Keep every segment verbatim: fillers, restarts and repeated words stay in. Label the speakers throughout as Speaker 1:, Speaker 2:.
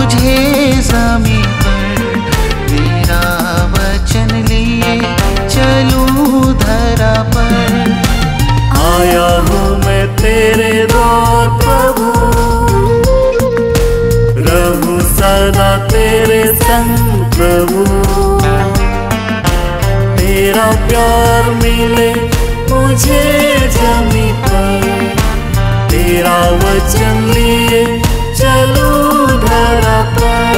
Speaker 1: मुझे ज़मीं पर, तेरा वचन लिए चलूं धरा पर।
Speaker 2: आया हूँ मैं तेरे द्वार प्रभु, रहूं सदा तेरे संग प्रभु। तेरा प्यार मिले मुझे ज़मीं पर, तेरा वचन लिए चलूं धरा पर।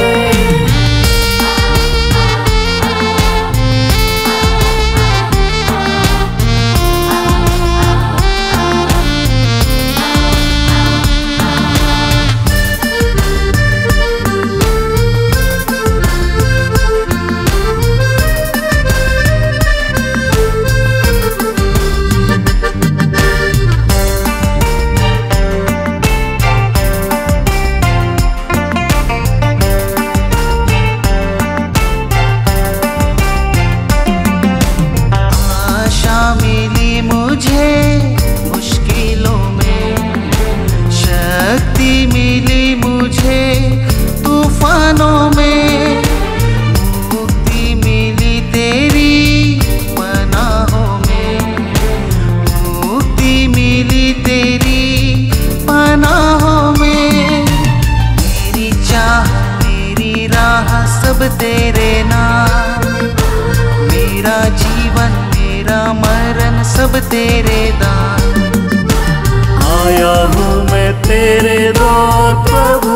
Speaker 1: मुश्किलों में शक्ति मिली मुझे, तूफानों में मुक्ति मिली तेरी पनाहों में, मुक्ति मिली तेरी पनाहों में। मेरी चाह मेरी राह सब तेरे नाम, मेरा जीवन मेरा मरण सब तेरे दान।
Speaker 2: आया हूँ मैं तेरे द्वार प्रभु,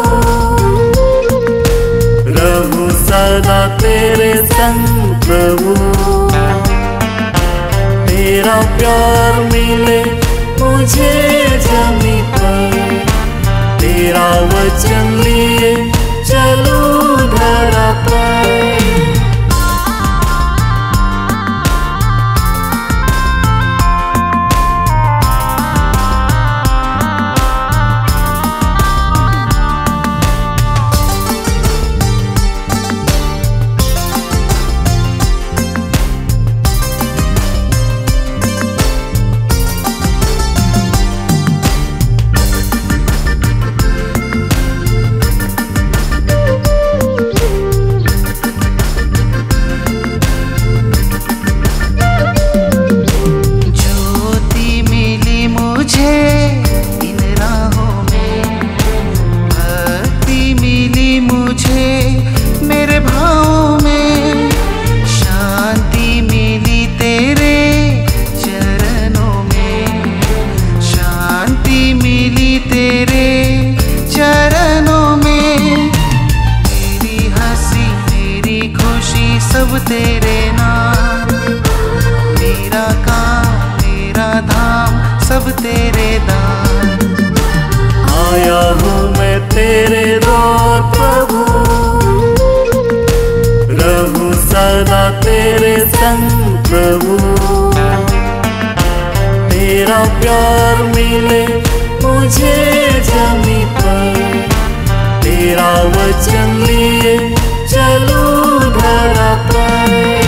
Speaker 2: रहूं सदा तेरे संग प्रभु। तेरा प्यार मिले मुझे ज़मीं पर, तेरा वचन लिए चलूं धरा पर। सब तेरे नाम, मेरा काम मेरा धाम सब तेरे दान। आया हूँ मैं तेरे द्वार प्रभु, रहूं सदा तेरे संग प्रभु। तेरा प्यार मिले मुझे ज़मीं पर, तेरा वचन लिए चलूं धरा पर।